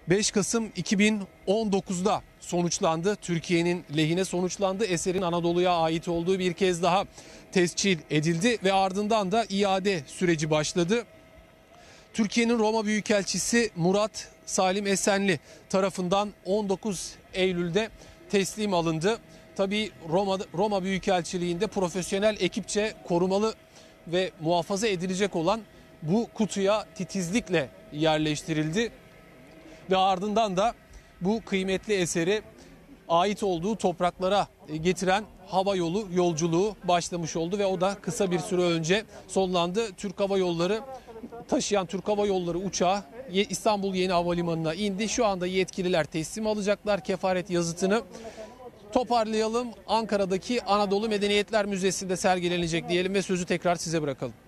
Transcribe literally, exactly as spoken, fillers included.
beş Kasım iki bin on dokuz'da sonuçlandı. Türkiye'nin lehine sonuçlandı. Eserin Anadolu'ya ait olduğu bir kez daha tescil edildi ve ardından da iade süreci başladı. Türkiye'nin Roma Büyükelçisi Murat Salim Esenli tarafından on dokuz Eylül'de teslim alındı. Tabii Roma, Roma Büyükelçiliği'nde profesyonel ekipçe korumalı ve muhafaza edilecek olan bu kutuya titizlikle yerleştirildi. Ve ardından da bu kıymetli eseri ait olduğu topraklara getiren hava yolu yolculuğu başlamış oldu ve o da kısa bir süre önce sonlandı. Türk Hava Yolları taşıyan Türk Hava Yolları uçağı İstanbul Yeni Havalimanı'na indi. Şu anda yetkililer teslim alacaklar kefaret yazıtını. Toparlayalım. Ankara'daki Anadolu Medeniyetler Müzesi'nde sergilenecek diyelim ve sözü tekrar size bırakalım.